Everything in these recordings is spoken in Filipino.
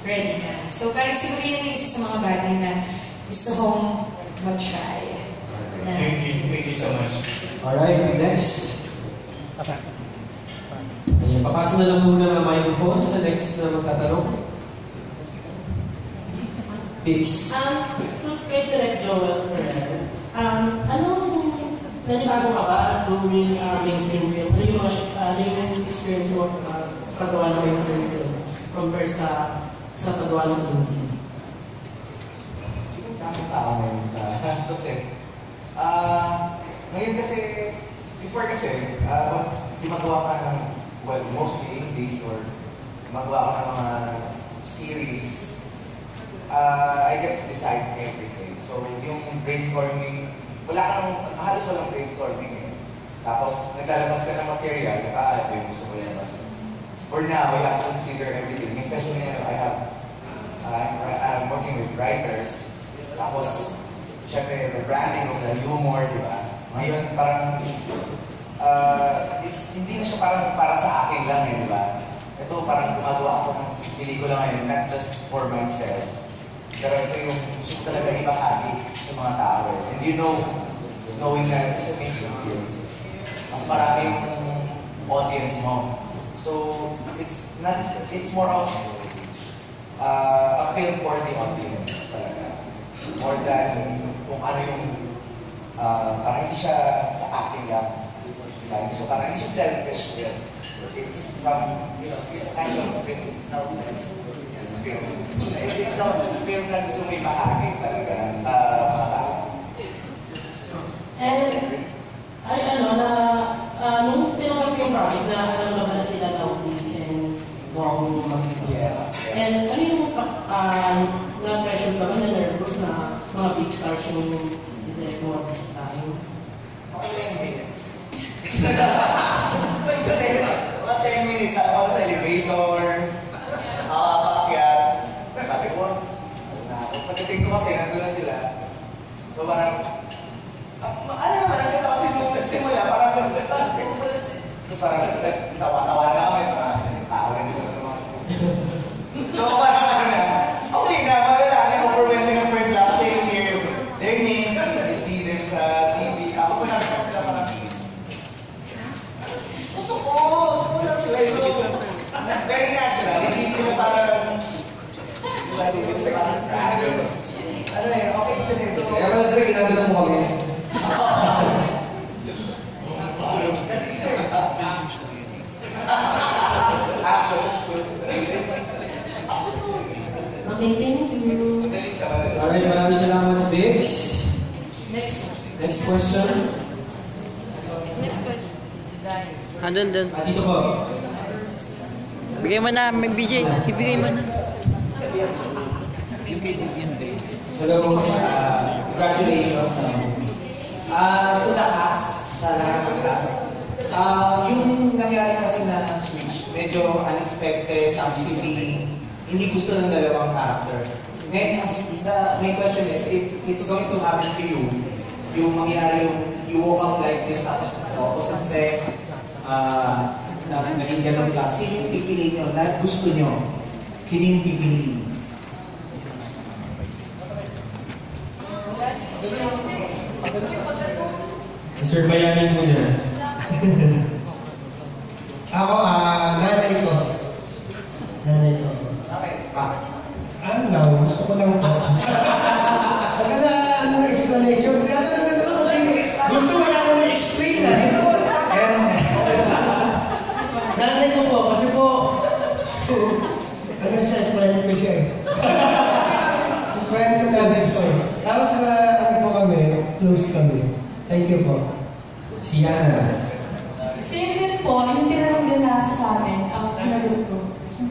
ready na. So parang siguro yun yung isa sa mga bagay na gusto kong mag-try. Thank you so much. Alright, next. Ayan, papasa na lang muna ng microphone sa next na magtatanong. Pix. Kay Direct Joel Ferrer, anong nanibago ka ba doing mainstream film? Ano yung experience mo sa paggawa ng mainstream film compare sa paggawa ng indie? Tamang tao ngayon sa set. Ngayon kasi, before kasi, gumagawa ka ng, well, mostly indies or gumagawa ka ng mga series, I get to decide everything. So, yung brainstorming, halos walang brainstorming eh. Tapos, naglalabas ka ng material, ito yung gusto ko yan. For now, you have to consider everything. Especially, I'm working with writers. Tapos, syempre, the branding of the humor, di ba? Ngayon, parang, hindi na siya parang para sa akin lang eh, di ba? Ito, parang gumagawa ako ng pelikula ngayon, not just for myself. Pero ito yung gusto ko talaga ibahagi sa mga tao. And you know, knowing na this is a mainstream film, mas maraming audience mo. So, it's more of a film for the audience talaga. More than kung ano yung parang hindi siya sa akin lang. So parang hindi siya selfish film. It's kind of a film, it's selfless film. It's not a film na gusto mo ibahagi talaga sa mga tao. And, nung tinanggap yung project na alam naman na sila Naudi and Wong yung mag-video. Yes. And ano yung na-pressure kami na nervous na mga big stars yung direct mo at this time? Mga 10 minutes. Kasi mga 10 minutes, ako sa elevator, nakakaakyat. Sabi ko, pagdating ko kasi, nandun na sila. So parang, ano naman, nakita kasi nung nagsimula, parang, ito pala si... Tapos parang, tawa-tawa na kami, so tao rin nila naman. So parang okay na, magandang overwhelming ang first lap. Kasi you hear their names, you see them sa TV. Tapos kung nakita sila parang totoo lang sila ito. Very natural, hindi sila parang ano eh, okay sila eh. Kaya pala talaga ginagawa mo kami. Okay, thank you. Alright, maraming salamat, Vix. Next question. Andun. Dito po. Bigay mo na, may BJ. Ibigay mo na. Hello, congratulations. To the cast, sa lahat ng cast. Yung nangyari kasi na switch, medyo unexpected, hindi gusto ng dalawang character. Ngayon, my question is, if it's going to happen to you, yung mangyari yung you woke up like this, tapos opposite sex, naging ganun ka, sino yung pipiliin nyo na gusto nyo? Sino yung pipiliin? Sir Bayani muna. Ako, nanay ko. Nanay ko. Ano, gusto ko lang po. Maganda, ng explanation. Tinatanong na naman kasi gusto mo na naman explain na. Nanay ko po, kasi po, ano siya, friend ko siya eh. Friend ko nanay ko. Tapos ano po kami, close kami. Thank you po. Si Yana. Same din po, yung tinanong din na sa amin, sinagot ko.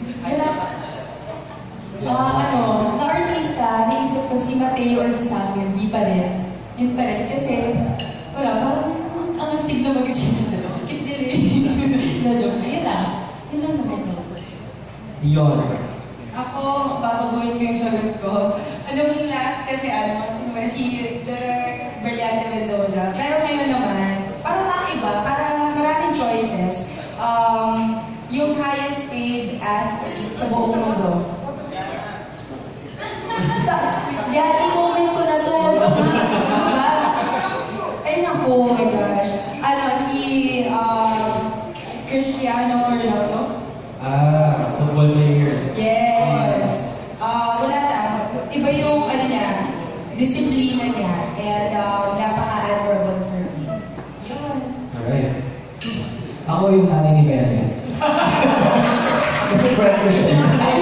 Na artista, naisip ko si Mateo or si Samuel, di pa rin. Yun pa rin, kasi, wala, parang ang astig na mag-isip na ito. Kit din eh. Na-joke na, yun lang. Yun lang naman po. Yun. Ako, babaguhin ko yung sagot ko. Yung last kasi, si Direk Berliana Mendoza. Pero ngayon naman, parang mga iba, parang maraming choices. Yung highest paid athlete sa buong mundo. Yari moment ko na to. Diba? Ay naku, oh my gosh. Si Cristiano Ronaldo. Football player. Yes. Wala lang. Iba yung niya, disiplina niya. And napaka-admirable for me. Yun. Alright. Ako yung nanay ni Bea. Kasi friend ko siya.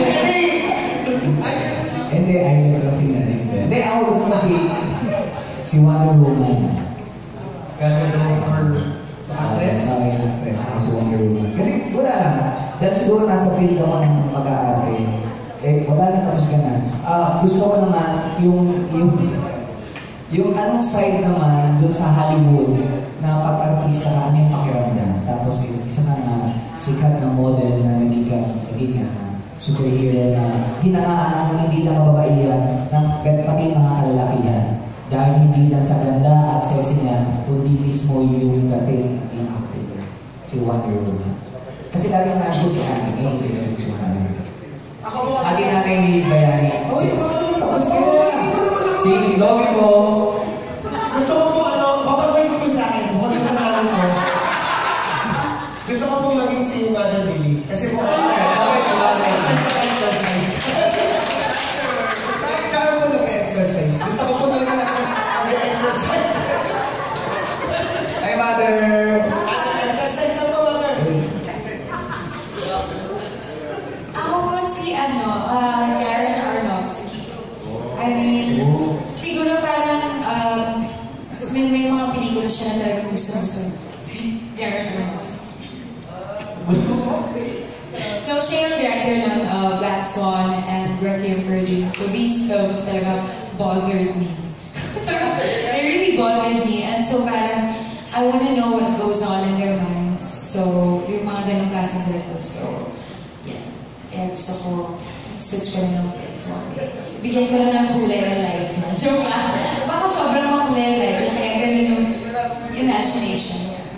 Hindi, idol ko si nanay ni Bea. Hindi, ako gusto ko si Wonder Woman. Gaganda mo for the actress? Oo, yung actress. Ako si Wonder Woman. Kasi wala lang. Dahil siguro nasa field ako ng mag-aarte. Wala na tapos ka na. Gusto ko naman yung anong side naman doon sa Hollywood na pag-artista ka, ano yung pakiramdam. Tapos yung isa ka na sikat na model na naging superhero na hinangaan na hindi lang mababaihan ng pati mga kalalakihan. Dahil hindi lang sa ganda at sexy niya, kundi mismo yung dating yung actor, si Wonder Woman. Kasi lagi sa gusto sa akin, hindi si Wonder Woman. Ako mo, Ate natin ni Bayani. Oh, yung mga Tapos si Zoe ko. gusto ko po, papagawin ko sa akin, bukod ko sa namin ko. Gusto ko po maging si Mother Lily. Kasi po, kahit saan po nag-exercise. Gusto ko po talaga nag-exercise. Hi, Mother! Exercise na po, Mother. Ako po si Darren Aronofsky. I mean, siguro parang may mga pelikula siya na talaga gusto-gusto. Si Darren Aronofsky. No, siya yung director ng Black Swan and Requiem for a Dream. So these films talaga bothered me. They really bothered me. And so parang, I want to know what goes on in their minds. So, yung mga ganong klaseng films. So, yeah. Kaya gusto ko, switch kami ng face one day. Bigyan ko na ng kulay ng life na. Joke lang. Baka sobrang mga kulay ng life na kaya ganun yung imagination.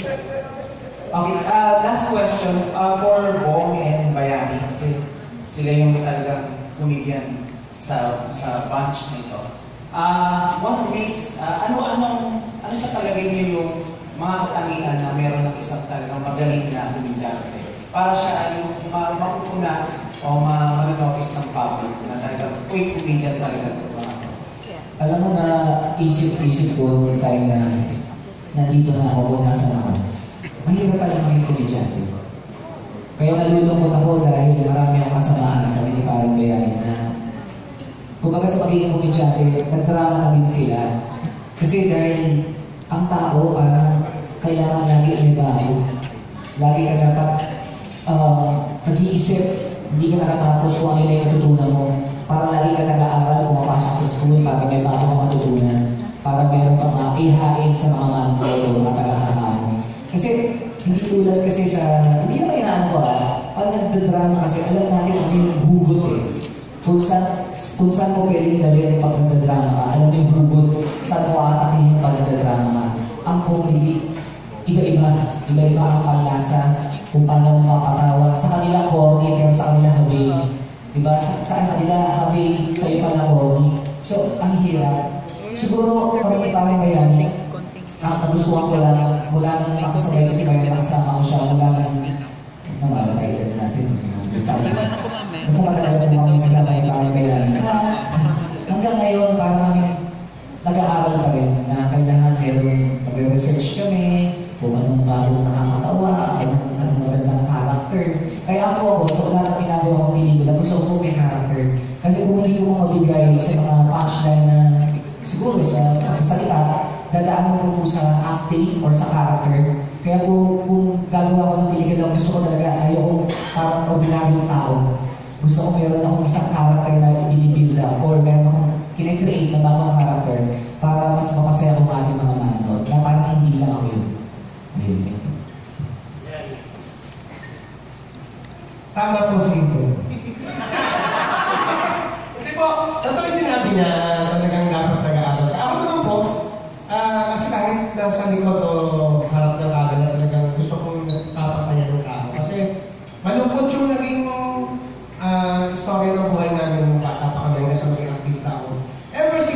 Okay, last question for Bong and Bayani kasi sila yung talagang comedian sa bunch nito. What makes, ano sa palagay niyo yung mga katangian na meron ng isang talagang magaling na komedyante para siya yung mapupuna o ma-notice ng public na talagang comedian talaga ito? Alam mo na isip ko noong time na nandito na ako, nasa na ako. Mahirap pala maging komedyante. Kaya nalulungkot ako dahil marami akong kasamaan kami ni Parang Bayani na kumbaga sa pagiging komedyante, nagdrama na din sila. Kasi dahil ang tao parang kailangan lagi may bago. Lagi ka dapat nag-iisip, hindi ka nakatapos kung ano yung natutunan mo. Para lagi ka nag-aaral, pumapasok sa school para may bago kang matutunan. Para meron kang ihain sa mga manonood o mga tagahanga mo. Kasi hindi tulad kasi sa, hindi naman inaan ko pag nagdadrama kasi alam natin ano yung hugot eh. Kung saan mo pwedeng dalhin pag nagdadrama ka, alam mo yung hugot, saan mo atakihin pag nagdadrama ka. Ang comedy, iba-iba ang panlasa, kung paano mo mapatawa. Sa kanila corny, pero sa kanila habi. Diba? Sa kanila habi, sa iyo pala corny. So, ang hirap. Siguro, kami parang Bayani, nagustuhan ko lang, mula nang makasabay ko si Bayani, nakasama ko siya, mula nang namala na edad natin. Basta matagal po kami kasama yung parang Bayani. Hanggang ngayon, parang nag-aaral pa rin na kailangan meron nagre-research kami kung anong bagong nakakatawa, anong magandang character. Kaya ako sa lahat ng ginagawa kong pelikula, gusto ko may character. Kasi kung hindi ko mabigay sa mga punchline na siguro sa salita, dadaanan ko po sa acting or sa character. Kaya po, kung gagawa ko ng pelikula, gusto ko talaga, ayoko parang ordinaryong tao. Gusto ko meron akong isang character na i-build up or meron akong kine-create na bagong character para mas mapasaya kong ating mga manonood. Na parang hindi lang ako yun. Tama po si Ito. Hindi po, ito yung sinabi na talagang dapat nag-aaral ka. Ako naman po, kasi kahit nasa likod o harap ng camera, talagang gusto kong nagpapasaya ng tao. Kasi malungkot yung naging istorya ng buhay namin nung bata pa kami hanggang sa maging artista ako. Ever since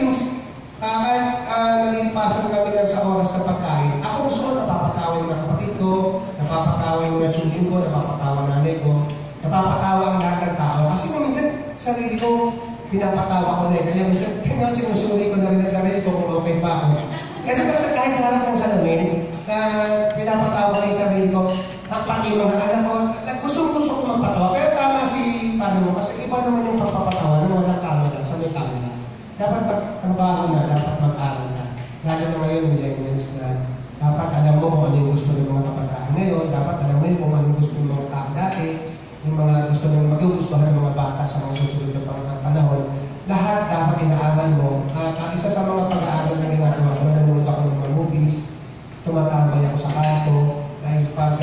pamangkin ko, napapatawa nanay ko, napapatawa ang lahat ng tao. Kasi kung minsan, sarili ko, pinapatawa ko na eh. Kaya minsan, sinusuri ko na rin ang sarili ko kung okay pa ako. Kasi kahit sa harap ng salamin, na pinapatawa ko yung sarili ko, pati mga anak ko, gusto ko magpatawa. Pero tama si mo, kasi iba naman yung pagpapatawa na walang camera, sa may camera. Dapat magtrabaho na, dapat mag-aral na. Lalo na ngayon, millennials na dapat alam mo kung ano yung gusto ng mga kabataan ngayon, dapat alam mo yung kung ano yung gusto ng mga tao dati, yung mga gusto ng magugustuhan ng mga bata sa mga susunod na panahon. Lahat dapat inaaral mo. At isa sa mga pag-aaral na ginagawa ko, nanonood ako ng mga movies, tumatambay ako sa kanto, ay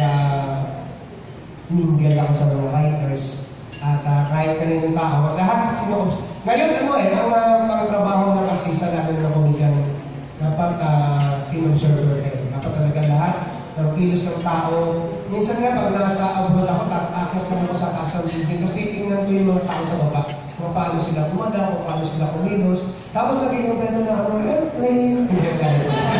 mingle ako sa mga writers, at kahit kaninong tao, lahat sinukobs. Ngayon, ang trabaho ng artista, lalo na ng komedyan, dapat kinobserver kayo. Dapat talaga lahat ng kilos ng tao. Minsan nga, pag nasa abroad ako, akit ka ako sa taas ng building, tapos titingnan ko yung mga tao sa baba, kung paano sila kumala, kung paano sila kumilos. Tapos nag-iimbento na ako ng airplane. Hindi lang.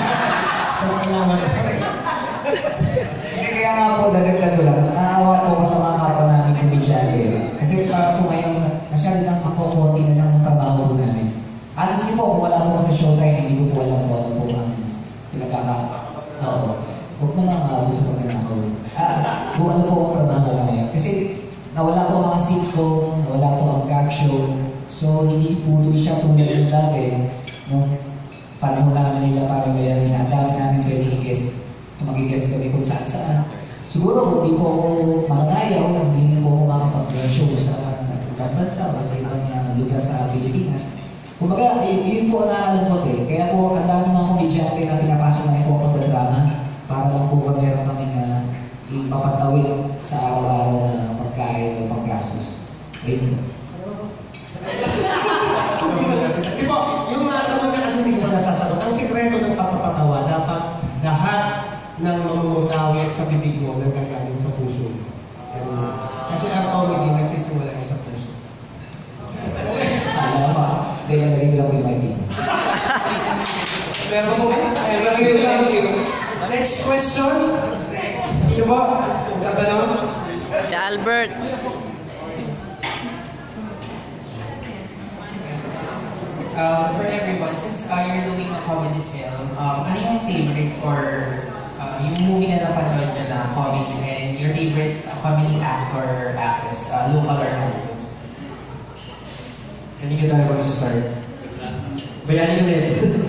Kaya nga po, dadagdag ko lang, naawa po ko sa mga kapwa namin ng Bidyate. Kasi para po ngayon, masyado lang makukunti na lang ng trabaho po namin. Honestly po, kung wala po ko sa showtime, hindi ko po alam kung ano po ang pinagkakataon. Huwag na makakabo sa pagkanakaw. Kung ano po ang trabaho ko ngayon. Kasi nawala po ang mga sitcom, nawala po ang gag show. So, hindi po siya tulad ng dati. Nung panahon namin nila parang bayarin na ang dami namin pwede i-guest. Kung mag-i-guest kami kung saan-saan. Siguro kung di po ako mananayaw, hindi po ako makapag-show sa ibang bansa o sa ibang lugar sa Pilipinas. Kumbaga, yun po naalam ko eh. Kaya po, ang dami mga komedyante na pinapasok na po ako ng drama para lang po meron kami na ipapatawid sa araw-araw na pagkain o paggastos. Ayun. Di po, yung mga tanong niya kasi hindi ko nasasagot. Ang sikreto ng papapatawa, dapat lahat ng mamumutawid sa bibig mo nagagaling sa puso. Kasi ang comedy nagsisimula sa puso. Alam mo, galing lang yung mic dito. Pero next question. Sino ba? Tatanong? Si Albert. For everyone, since you're doing a comedy film, ano yung favorite or yung movie na napanood nyo na comedy and your favorite comedy actor or actress, local or Hollywood? Hindi ka tayo mag-start. Bayani ulit.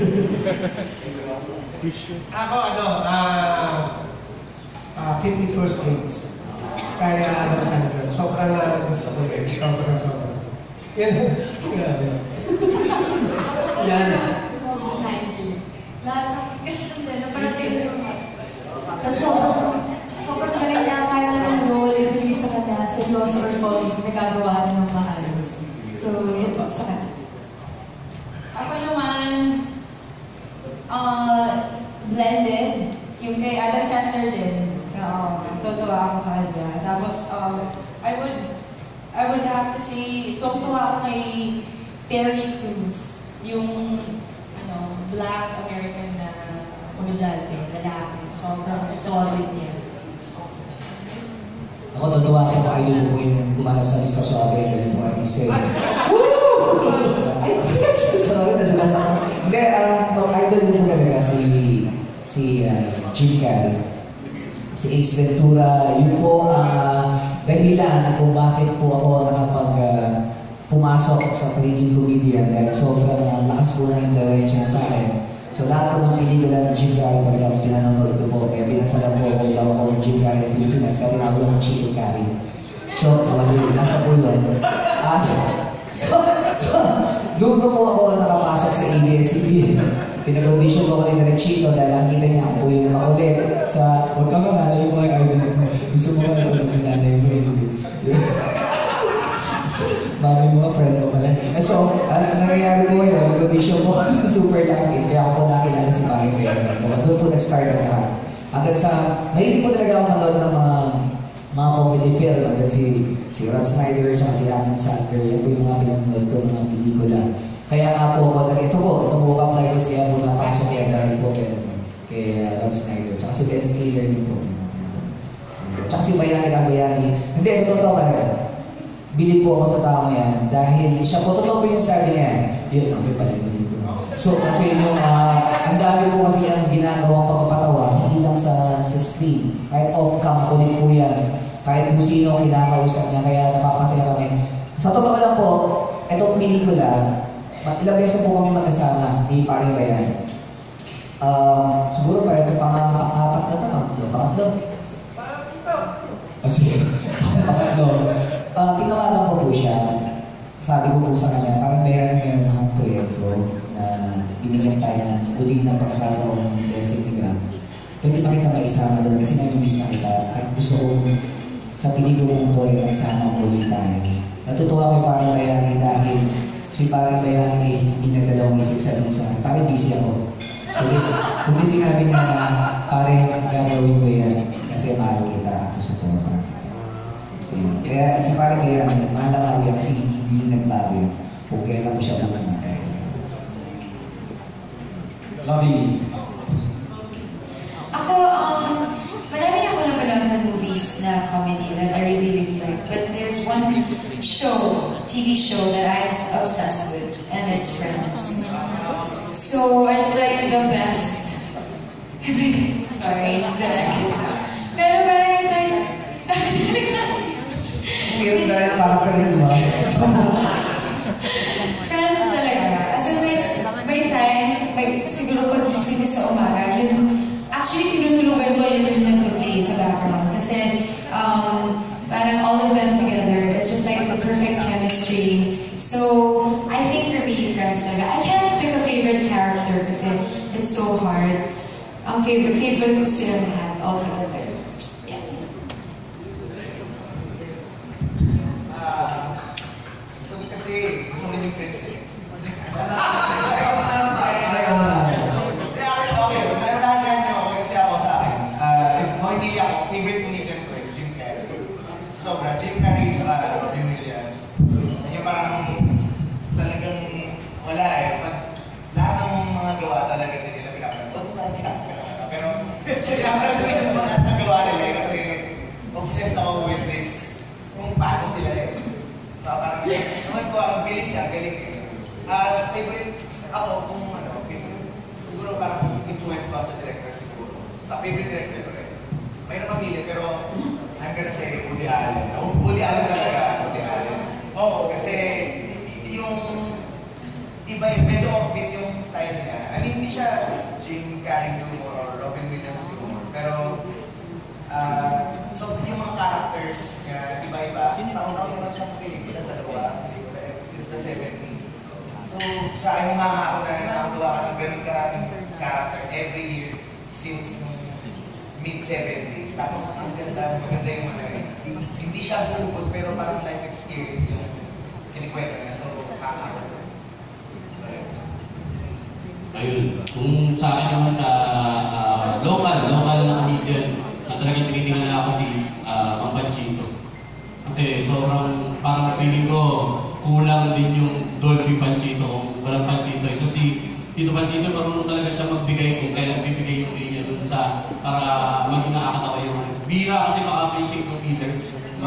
Ako, 50 First Dates. Kaya Sandra. Sobrang gusto ko yun. Sobrang. Yan. Grabe. Yan. Snyder. Lahat, kasi nandun, naparating yung tapos sobrang galing niya kahit anong role, ibigay sa kanya, seryoso or comedy, nagagawa na ng maayos. So, yun po, sa kanya. Ako naman, blended. Yung kay Adam Sandler din. Tutuwa ako sa kanya. Tapos, I would have to say, tuwa ako kay Terry Crews. Yung, Black American na komedyante, lalaki. Sobrang solid niya. Ako tutuwa ko pa idol ko yung gumanap sa Mr. Suave, yung mga isip. Ay, sorry, nadulas ako. Hindi, idol ko talaga si Jim Carrey. Si Ace Ventura, yun po dahilan kung bakit po ako pumasok sa pagiging comedian dahil sobrang lakas po na yung laway niya sa akin. So lahat po ng pelikula ng Jim Carrey talagang pinanonood ko po. Kaya pinasalam po ako daw ako ng Jim Carrey ng Pilipinas kaya tinawag akong Chico Carrey. So, nasa pulong. Doon ko po ako nakapasok sa ABS-CBN. Pinag-audition ko rin na Chico dahil ang kita niya ako po yung makulit sa huwag ka nanay mo ay gusto mo ka na ng nanay mo. Bagay mga friend ko pala. So, nangyayari po yun, nag-audition po sa Super Lucky. Kaya ako po nakilala si Bagay ngayon. Doon po nag-start ang lahat. Hanggang sa, mahilig po talaga ako manood ng mga comedy film. Hanggang si Rob Schneider at si Adam Sandler. Yan po yung mga pinanonood ko, mga pelikula. Kaya nga po ako, ito po kapag ko siya po napasok yan dahil po kay Rob Schneider. Tsaka si Ben Stiller din po. Tsaka si Bayani Bayani. Hindi, totoo pa rin. Bilib po ako sa tao yan dahil siya po, totoo po yung sabi niya. Yun, okay pala bilib ko. So kasi yung, ang dami po kasi yung ginagawang pagpapatawa, hindi lang sa screen. Kahit off-cam po din po yan. Kahit kung sino kinakausap niya, kaya napapasaya kami. Sa totoo lang po, itong pelikula, ilang beses po kami magkasama ni Paring Bayan. Siguro pa ito pang-apat na pangatlo. Sige, pangatlo. Tinawagan ko po siya. Sabi ko po sa kanya, parang meron akong proyekto na binigyan tayo ng uling ng pagkakataon ng Designate. Pwede pa kita maisama doon kasi nag-miss na kita at gusto ko sa pelikula ng Tori nagsama ko ulit tayo. Natutuwa kay Paring Bayani dahil si Paring Bayani hindi nagdalawang isip sa minsan. Parang busy ako. Kung sinabi niya na parang gagawin ko yan kasi mahal kita at susuporta. Kaya si Paring Bayani, mahal ako yan kasi hindi nagbago. Kung kailan ko siya naman. Love you. Ako, marami ako napanood ng movies na comedy that I really like. But there's one show, TV show that I'm obsessed with, and it's Friends. So it's like the best. Sorry, pero parang it's like, Hirap na rin ang karakter niya, di ba? Friends talaga. As in, may time, siguro pag-gising ko sa umaga, yun, actually, tinutulugan ko yung nag-play sa background. Kasi, parang all of them together, it's just like the perfect chemistry. So, I think for me, Friends talaga, I can't pick a favorite character kasi it's so hard. Ang favorite ko sila lahat, all together. Yes. So, kasi gusto mo yung Friends eh. Favorite comedian ko eh, Jim Carrey. Sobra, Jim Carrey sa Robin Williams. Yung parang talagang wala eh. Lahat ng mga gawa talaga din nila pinapanood. Pero pinapanood ko yung mga nagawa nila kasi obsessed ako with this kung paano sila eh. So parang, naman ko, ang bilis yan, galing eh. Favorite ako kung ano, favorite, siguro parang influence ko sa director siguro. Sa favorite director ko rin. Mayroon pamilya, pero I'm gonna say Woody Allen. Woody Allen talaga, Woody Allen. Oo, kasi yung iba yung medyo offbeat yung style niya. I mean, hindi siya Jim Carrey humor or Robin Williams humor, pero so yung mga characters niya, iba-iba. Taon-taon yung siyang pelikula, dalawa, since the 70s. So, sa akin, mama ako na nakatuwa ka ng ganun karaming character every year since mid-70s. Tapos, ang ganda, maganda yung mga hindi siya hugot, pero parang life experience yung kinikwento niya. So, kakakawa. Ayun. Kung sa akin naman sa local na comedian, na talagang tinitingnan na ako si Mang Panchito. Kasi sobrang parang feeling ko kulang din yung Dolphy Panchito kung walang Panchito. So si Tito Panchito, marunong talaga siya magbigay kung kailan bibigay yung linya dun sa para maging nakakatawa yung bira kasi maka-appreciate ng leaders.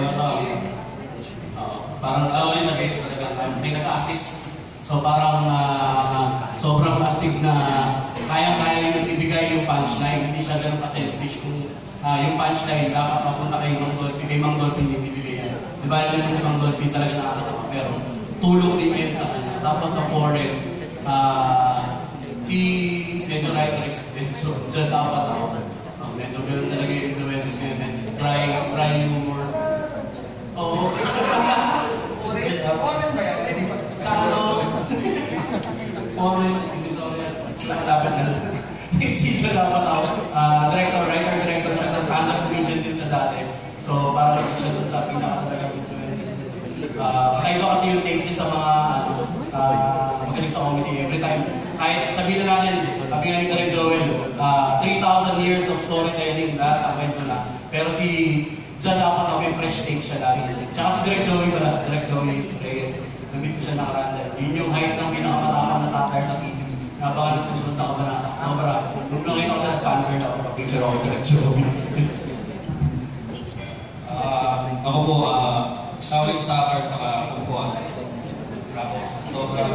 Parang yun na guys talaga, may nag-assist. So parang sobrang plastic na kaya-kaya yung ibigay yung punchline, hindi siya ganun ka-selfish kung yung punchline dapat mapunta kay Mang Dolphy yung ibibigay yan. Diba alam mo si Mang Dolphy talaga nakakatawa pero tulong din yun sa kanya. Tapos sa foreign, si medyo writer is medyo dyan dapat ako. Medyo ganun talaga yung influences ngayon, medyo dry humor. Oo. Foreign ba yan? Sa ano? Foreign, hindi sorry. Dapat na. Si John dapat ako. Writer-director siya, na stand-up comedian din siya dati. So parang isa siya doon sa pinaka-talagang influences. Kakaiba kasi yung take niya sa mga magaling sa comedy every time. Kahit sabihin na natin, sabi nga ni Direk Joel, 3,000 years of storytelling lahat ang kwento na. Pero si John dapat ako may fresh take siya lagi. Tsaka si Direk Joey pala, Direk Joey Reyes, nabit ko siya nakaranda. Yun yung height ng pinakamatapang na satire sa TV. Baka nagsusunod ako na sobra. Nung nakita ko siya, fan girl ako, picture ako Direk Joey. Ako po, Shaolin Soccer sa Kung Fu Asay. Tapos, sobrang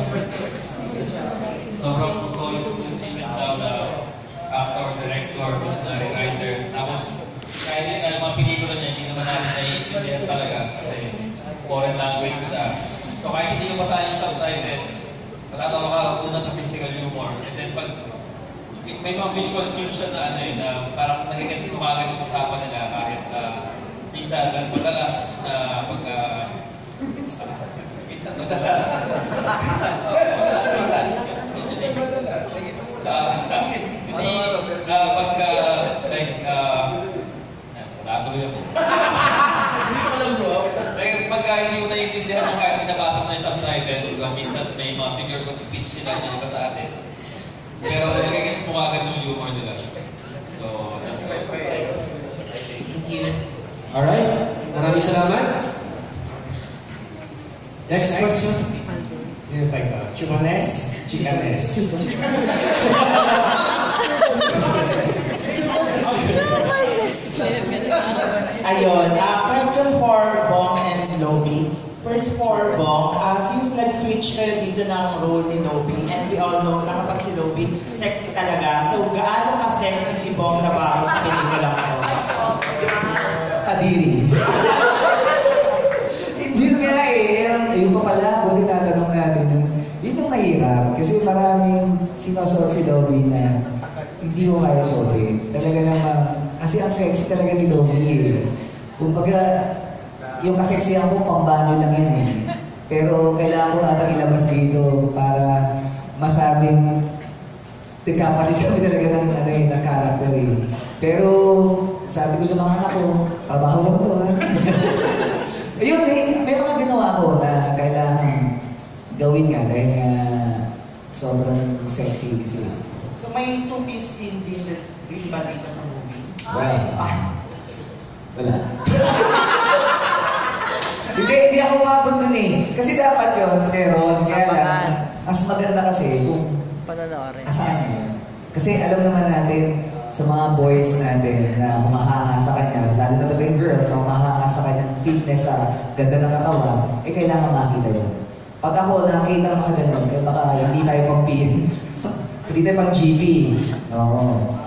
solid po yung team at saka actor, director, visionary writer. Tapos, kahit yung mga pelikula niya, hindi naman natin naiintindihan talaga kasi foreign language siya. So kahit hindi ko basahin yung subtitles, natatawa ka una sa physical humor. And then pag may mga visual cues siya na na parang nagigets ko kagad yung usapan nila kahit minsan, madalas na pagka... minsan. Pagka, like, natuloy ako. Pagka hindi mo naiintindihan yung kahit binabasa mo na yung subtitles, minsan may mga figures of speech sila na iba sa atin. Pero nagigets mo agad yung humor nila. So, thanks. Thank you. Alright, maraming salamat. Next question. Sino tayo ka? Chumanes? Chikanes? Ayun, question for Bong and Lobby. First for Bong, since nag-switch kayo dito ng role ni Lobby, and we all know na kapag si Lobby, sexy talaga. So, gaano ka-sexy si Bong na ba sa pelikula ko? Kadiri. Hindi nga ayun pa pala, kung tinatanong natin yun. Yun yung mahirap, kasi maraming sinosort si Lobby na hindi mo kaya sorry. Talaga naman, kasi ang sexy talaga ni Lobby. Kumbaga, yung kaseksihan ko, pambano lang yan eh. Pero kailangan ko natang ilabas dito para masabing nagkapalit kami talaga ng, ng character eh. Pero sabi ko sa mga anak ko, trabaho lang ito ha. Ayun eh, may mga ginawa ko na kailangan gawin nga dahil nga sobrang sexy sila. So may two-piece scene din ba dito sa movie? Wala. Hindi ako mabot dun eh. Kasi dapat yun, meron. Kaya lang, mas maganda kasi kung asaan yun. Kasi alam naman natin sa mga boys natin na humahanga sa kanya, lalo na ba yung girls na humahanga sa kanyang fitness sa ganda ng katawan, eh kailangan makita yun. Pag ako nakita ng mga ganun, kaya baka hindi tayo pang PN. Hindi tayo pang GP. Oo.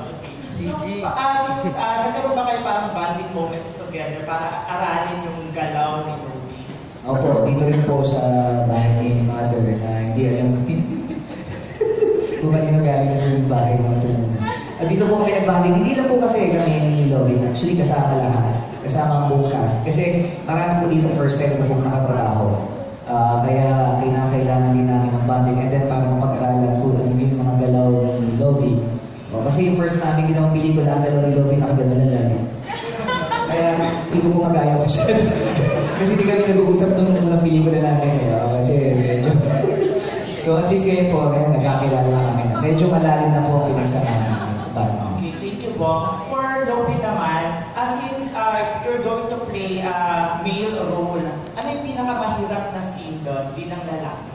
So, nagkaroon ba kayo parang bonding moments together para aralin yung galaw ni Lobby? Opo, dito rin po sa bahay ni mother na hindi alam kung kanino galing na yung bahay na ito. At dito po kami nag-bonding. Hindi lang po kasi kami ni Lobby. Actually, kasama lahat. Kasama ang buong cast. Kasi marami po dito first time na po nakatrabaho. Kaya kailangan din namin ng bonding. And then para mapag-aralan po yung mga galaw ni Lobby. Kasi yung first namin ginawang pelikula, ang galaw ni Lobby nakagalaw na lagi. Kaya hindi ko po magaya ko siya. Kasi hindi kami nag-uusap nung unang pelikula namin. Kasi medyo... So at least ngayon po, nagkakilala na kami na. Medyo malalim na po ang pinagsamahan namin. Okay, thank you, Bong. For Lobby naman, since you're going to play a male role, ano yung pinakamahirap na scene doon bilang lalaki?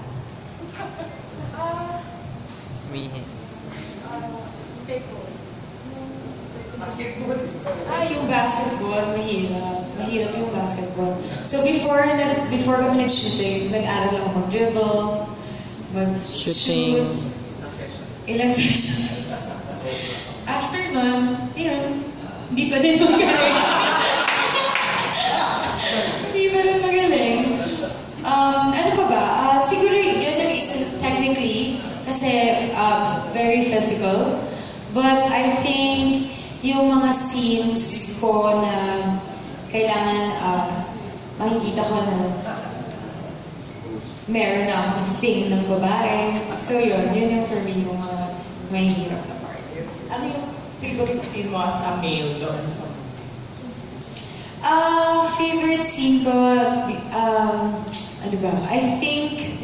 Basketball. Yung basketball, mahirap. Mahirap yung basketball. So before kami nag-shooting, nag-aral ako mag-dribble, mag-shoot. Ilang sessions. After nun, yun, hindi pa din magaling. Hindi pa rin magaling. Ano pa ba? Siguro yun ang isa technically, kasi very physical. But I think yung mga scenes ko na kailangan makikita ko na meron na akong thing ng babae. So yun yung for me yung mga mahihirap na parts. Ano yung favorite scene mo as a male doon sa movie? Favorite scene ko, ano ba? I think,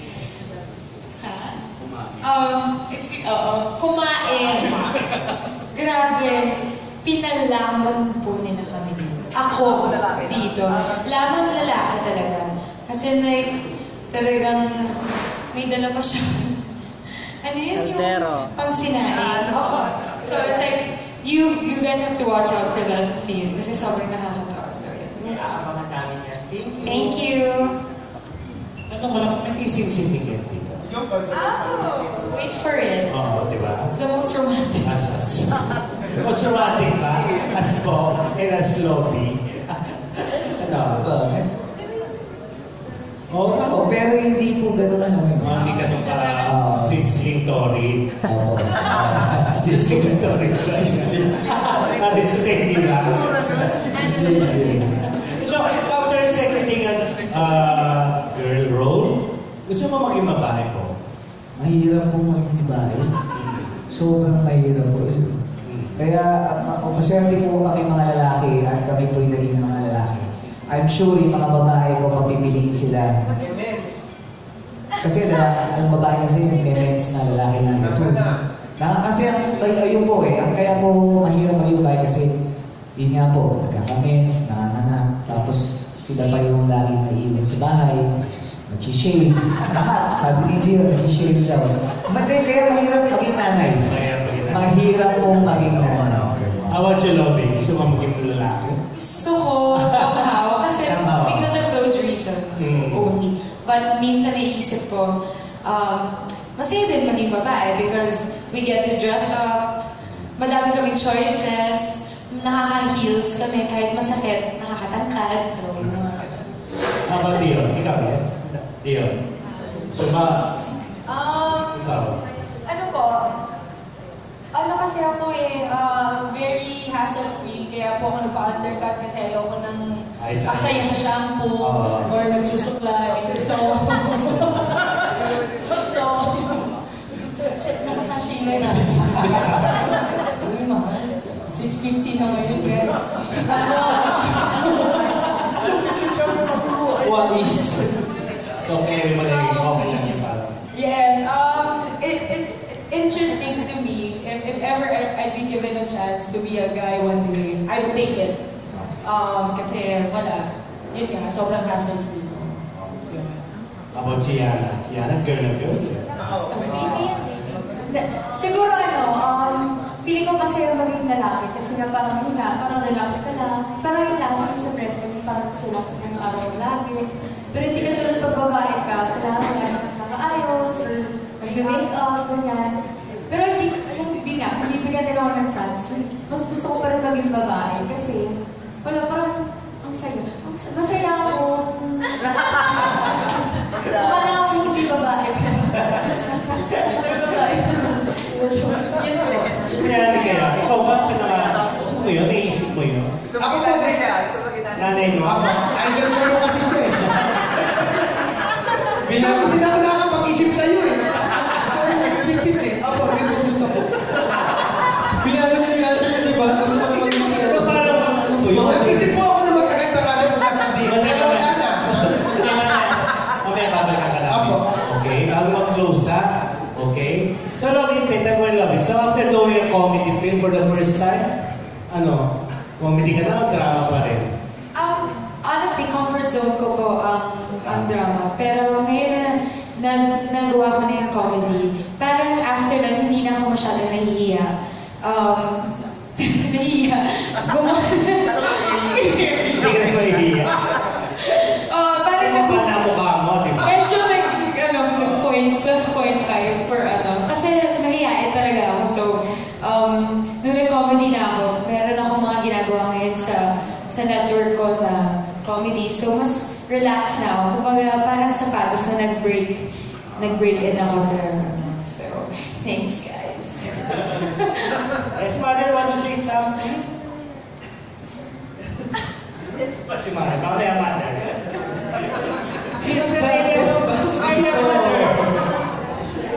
kumain. Grabe. Pinalaman po nila kami dito. Ako, dito. Lamang lalaki talaga. Kasi like, talagang may dala pa siya. Ano yun yung pangsinain? So it's like, you guys have to watch out for that scene kasi sobrang nakakatawa. So, aabangan namin yan. Thank you. Ano ko lang, may kissing certificate dito. Oh, wait for it. Oo, di ba? It's the most romantic. Most romantic ba? As po, and as lobby. Ano? Oo, Oh, pero hindi po gano'n ang ano. hindi ka nung sizzling torrid. Oo. Sizzling torrid. Sizzling, di ba? So, after executing girl role, gusto mo maging babae po? Mahirap po maging babae. Sobrang mahirap po. Kaya, maswerte po kami mga lalaki at kami po yung naging mga lalaki. I'm sure yung mga babae ko mapipiliin sila. Kasi ang babae kasi may mens na lalaki na ito. Kasi ayun po ang kaya po mahirap maging babae kasi yun nga po, nagkaka-mens, nanganak, tapos sila pa yung laging naiinit sa bahay, nag-shave, lahat. Sabi ni Dear, nag-shave siya. Kaya mahirap maging nanay. Mahirap pong maging nanay. How about you, Lobby? Gusto mo maging lalaki? Gusto ko somehow, kasi because of those reasons only. But minsan naisip ko, masaya din maging babae because we get to dress up, madami kaming choices, nakaka-heels kami kahit masakit, nakakatangkad. So, How about Dion? Ikaw, yes? Dion. So ba? Ikaw? Ano po? Ano kasi ako very hassle-free, kaya po ako nagpa-undercut kasi ayoko nang aksaya sa shampoo or nagsusuklay. Shit, nakasashimay na. Uy, mahal. 650 na ngayon, guys. What is? So, carry mo na yung okay lang yung parang. Yes, it's interesting to me. If ever I'd be given a chance to be a guy one day, I would take it. Kasi wala, yun nga, sobrang hassle-free. How about si Yana? Si Yana, girl na girl. Siguro feeling ko masaya maging lalaki kasi nga parang yun nga, parang relax ka lang. Parang yung last yung sa press kami, parang relax ka ng araw mo lagi. Pero hindi ka tulad pag babae ka, kailangan ka nga nakaayos or nag-make up, ganyan. Pero hindi bigyan nila ako ng chance. Mas gusto ko pa rin maging babae kasi wala, parang ang saya. Masaya ako. Parang ako hindi babae. Pero babae. Yun po. Kaya kaya, ikaw ba? Gusto mo yun? Naisip mo yun? Ako po din. Nanay mo? Idol ko kasi siya eh. Hindi na ako nakakapag-isip sa'yo eh. Sorry, nagdikit eh. Ako, rin ko gusto ko. Pinalo na yung answer niya, diba? Gusto mo mag-isip. Nag-isip po ako na matagal na kami mo sasabihin. Pero wala na. Mamaya babalik ka lang. Okay, bago mag-close ha. Okay? So, Lovin, Lovin. So, after doing a comedy film for the first time, comedy ka na o drama pa rin? Honestly, comfort zone ko po ang drama. Pero ngayon na nagawa ko na yung comedy, parang after lang, hindi na ako masyadong nahihiya. Nahihiya. Hindi ka na mahihiya. Parang ako, mukha mo, di ba? medyo +0.5 per kasi nahihiyain talaga ako. So, nung nag-comedy na ako, meron akong mga ginagawa ngayon sa network ko na comedy. So, mas relax na ako. Kumbaga, parang sapatos na nag-break in ako sa So, thanks guys. Yes, Mother, want to say something? Si Mother, Mother.